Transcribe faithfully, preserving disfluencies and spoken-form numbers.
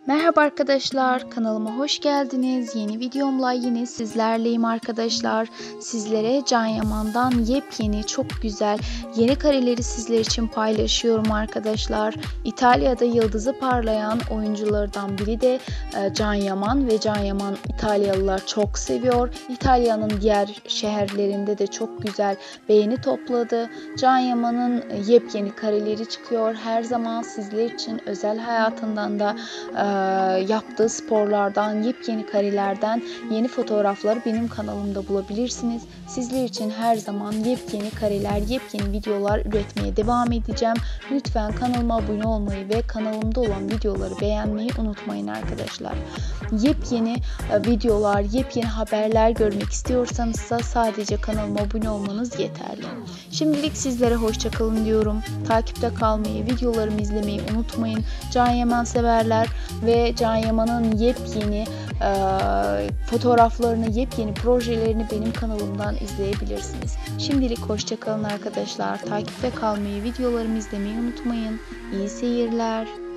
Merhaba arkadaşlar, kanalıma hoş geldiniz. Yeni videomla yine sizlerleyim arkadaşlar. Sizlere Can Yaman'dan yepyeni, çok güzel yeni kareleri sizler için paylaşıyorum arkadaşlar. İtalya'da yıldızı parlayan oyunculardan biri de Can Yaman ve Can Yaman İtalyalılar çok seviyor. İtalya'nın diğer şehirlerinde de çok güzel beğeni topladı. Can Yaman'ın yepyeni kareleri çıkıyor. Her zaman sizler için özel hayatından da yaptığı sporlardan, yepyeni karelerden yeni fotoğrafları benim kanalımda bulabilirsiniz. Sizler için her zaman yepyeni kareler, yepyeni videolar üretmeye devam edeceğim. Lütfen kanalıma abone olmayı ve kanalımda olan videoları beğenmeyi unutmayın arkadaşlar. Yepyeni videolar, yepyeni haberler görmek istiyorsanız sadece kanalıma abone olmanız yeterli. Şimdilik sizlere hoşça kalın diyorum. Takipte kalmayı, videolarımı izlemeyi unutmayın. Can Yaman severler ve Can Yaman'ın yepyeni e, fotoğraflarını, yepyeni projelerini benim kanalımdan izleyebilirsiniz. Şimdilik hoşça kalın arkadaşlar. Takipte kalmayı, videolarımı izlemeyi unutmayın. İyi seyirler.